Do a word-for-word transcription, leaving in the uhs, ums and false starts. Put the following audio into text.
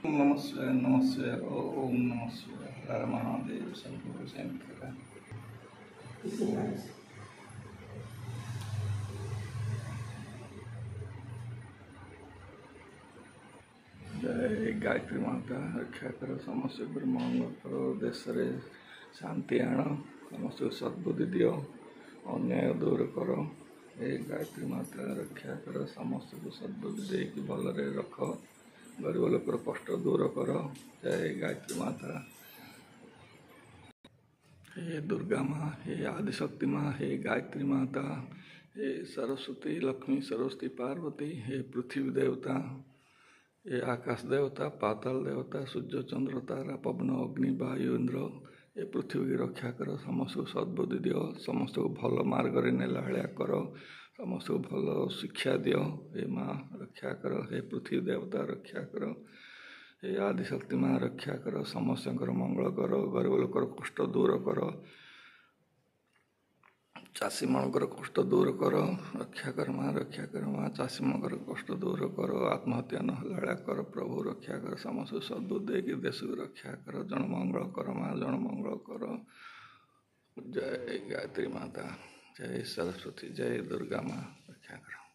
नमः शिवाय नमः शिवाय ओम नमः शिवाय हर महादेव शंकर शंकर। जय गायत्री माता रक्षा कर समस्त ब्रह्मांड करो देश रे शांति आण समस्त सद्बुद्धि दियो अन्याय दूर करो। हे गायत्री माता रक्षा कर समस्त को सद्बुद्धि देकी भलरे रख गरीब लोकर कष्ट दूर कर। जय गायत्री माता। हे दुर्गा माँ हे आदिशक्ति माँ हे गायत्री माता हे सरस्वती लक्ष्मी सरस्वती पार्वती हे पृथ्वी देवता ये आकाश देवता पाताल देवता सूर्य चंद्र तारा पवन अग्नि वायु इंद्र ये पृथ्वी की रक्षा कर समस्त को सद्बुद्धि दियो समस्त को भल मार्ग नेला भाया कर समस्त को भल शिक्षा दियो। हे माँ रक्षा कर हे पृथ्वी देवता रक्षा कर हे आदिशक्ति माँ रक्षा कर समस्त मंगल कर गरीब लोकर कष्ट दूर कर चाषी मानकर कष्ट दूर कर रक्षा कर माँ रक्षा कर माँ चाषी मानकर कष्ट दूर कर आत्महत्या नहला कर प्रभु रक्षा कर समस्त सद्बुद्धि की देश को रक्षा कर जनमंगल कर माँ जनमंगल कर। जय गायत्री माता जय सरस्वती जय दुर्गा माँ रक्षा कर।